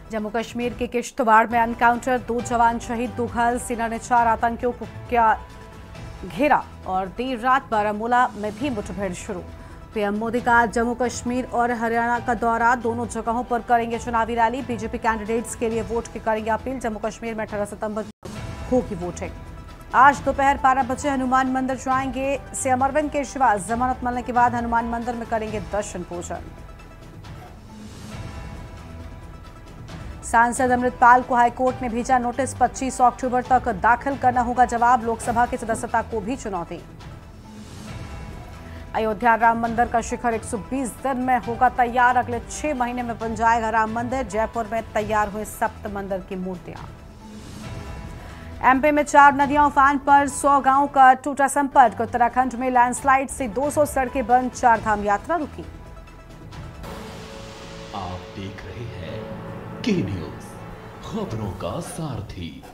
जम्मू कश्मीर के किश्तवाड़ में एनकाउंटर, 2 जवान शहीद, 2 घायल। सेना ने 4 आतंकियों को किया घेरा और देर रात बारामूला में भी मुठभेड़ शुरू। पीएम मोदी का जम्मू कश्मीर और हरियाणा का दौरा, दोनों जगहों पर करेंगे चुनावी रैली। बीजेपी कैंडिडेट्स के लिए वोट की करेंगे अपील। जम्मू कश्मीर में 18 सितंबर को होगी वोटिंग। आज दोपहर 12 बजे हनुमान मंदिर जाएंगे सीएम अरविंद केजरीवाल। जमानत मिलने के बाद हनुमान मंदिर में करेंगे दर्शन पूजन। सांसद अमृतपाल को हाईकोर्ट ने भेजा नोटिस, 25 अक्टूबर तक दाखिल करना होगा जवाब। लोकसभा की सदस्यता को भी चुनौती। अयोध्या राम मंदिर का शिखर 120 दिन में होगा तैयार। अगले 6 महीने में बन जाएगा राम मंदिर। जयपुर में तैयार हुए सप्त मंदिर की मूर्तियां। एमपी में 4 नदियां उफान पर, 100 गांवों का टूटा संपर्क। उत्तराखंड में लैंडस्लाइड से 200 सड़कें बंद, 4 धाम यात्रा रुकी। आप देख रहे हैं के न्यूज़, खबरों का सारथी।